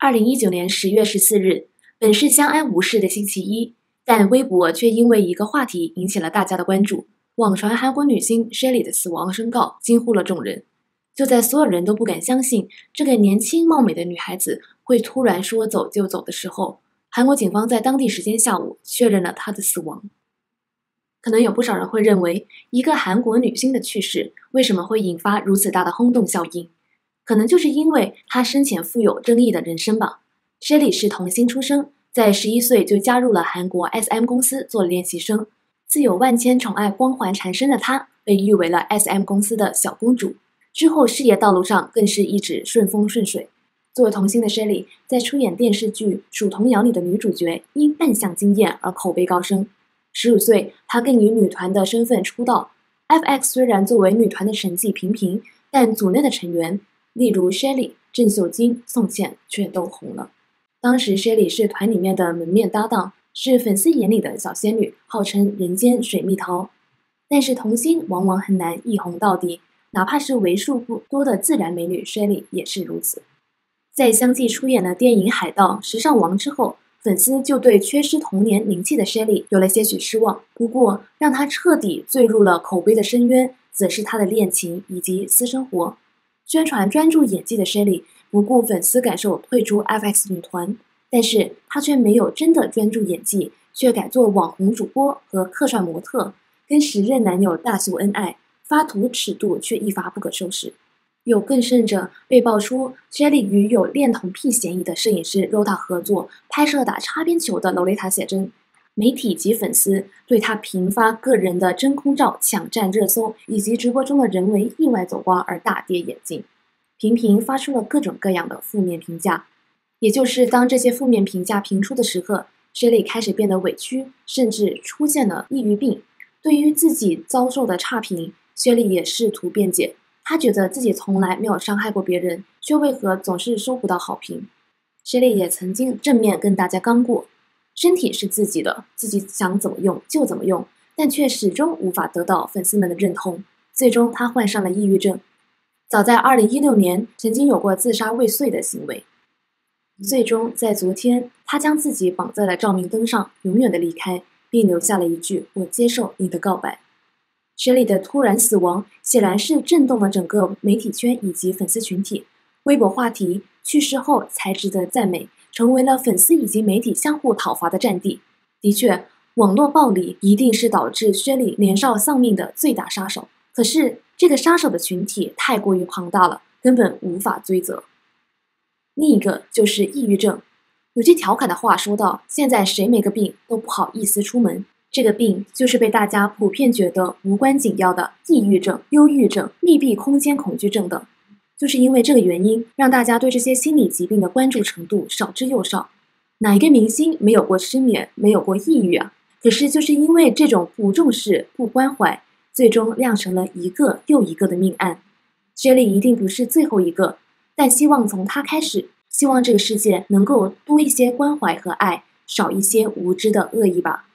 2019年10月14日，本是相安无事的星期一，但微博却因为一个话题引起了大家的关注。网传韩国女星 Shelly 的死亡申告惊呼了众人。就在所有人都不敢相信这个年轻貌美的女孩子会突然说走就走的时候，韩国警方在当地时间下午确认了她的死亡。可能有不少人会认为，一个韩国女星的去世为什么会引发如此大的轰动效应？可能就是因为她生前富有争议的人生吧。Shelly 是童星出生，在11岁就加入了韩国 SM 公司做练习生。自有万千宠爱光环缠身的她，被誉为了 SM 公司的小公主。之后事业道路上更是一直顺风顺水。作为童星的 Shelly， 在出演电视剧《属童谣》里的女主角，因扮相惊艳而口碑高升。15岁，她更以女团的身份出道。FX 虽然作为女团的成绩平平，但组内的成员，例如 Shelly、郑秀晶、宋茜却都红了。当时 Shelly 是团里面的门面搭档，是粉丝眼里的小仙女，号称人间水蜜桃。但是童星往往很难一红到底，哪怕是为数不多的自然美女 Shelly 也是如此。在相继出演了电影《海盗》《时尚王》之后，粉丝就对缺失童年灵气的 Shelly 有了些许失望。不过，让她彻底坠入了口碑的深渊，则是她的恋情以及私生活。宣传专注演技的 Shelly 不顾粉丝感受退出 FX 女团，但是她却没有真的专注演技，却改做网红主播和客串模特，跟时任男友大秀恩爱，发图尺度却一发不可收拾。有更甚者，被爆出 Shelly 与有恋童癖嫌疑的摄影师 Rota 合作拍摄打擦边球的洛丽塔写真。媒体及粉丝对她频发个人的真空照抢占热搜，以及直播中的人为意外走光而大跌眼镜，频频发出了各种各样的负面评价。也就是当这些负面评价频出的时刻， Shelly 开始变得委屈，甚至出现了抑郁病。对于自己遭受的差评， Shelly 也试图辩解。她觉得自己从来没有伤害过别人，却为何总是收不到好评。 Shelly 也曾经正面跟大家刚过，身体是自己的，自己想怎么用就怎么用，但却始终无法得到粉丝们的认同。最终她患上了抑郁症。早在2016年曾经有过自杀未遂的行为。最终在昨天，她将自己绑在了照明灯上，永远的离开，并留下了一句我接受你的告白。Shelly 的突然死亡显然是震动了整个媒体圈以及粉丝群体。微博话题去世后才值得赞美，成为了粉丝以及媒体相互讨伐的战地。的确，网络暴力一定是导致 Shelly 年少丧命的最大杀手。可是这个杀手的群体太过于庞大了，根本无法追责。另一个就是抑郁症。有句调侃的话说到，现在谁没个病都不好意思出门。这个病就是被大家普遍觉得无关紧要的抑郁症、忧郁症、密闭空间恐惧症等。就是因为这个原因，让大家对这些心理疾病的关注程度少之又少。哪一个明星没有过失眠，没有过抑郁啊？可是就是因为这种不重视、不关怀，最终酿成了一个又一个的命案。Shelly 一定不是最后一个，但希望从她开始，希望这个世界能够多一些关怀和爱，少一些无知的恶意吧。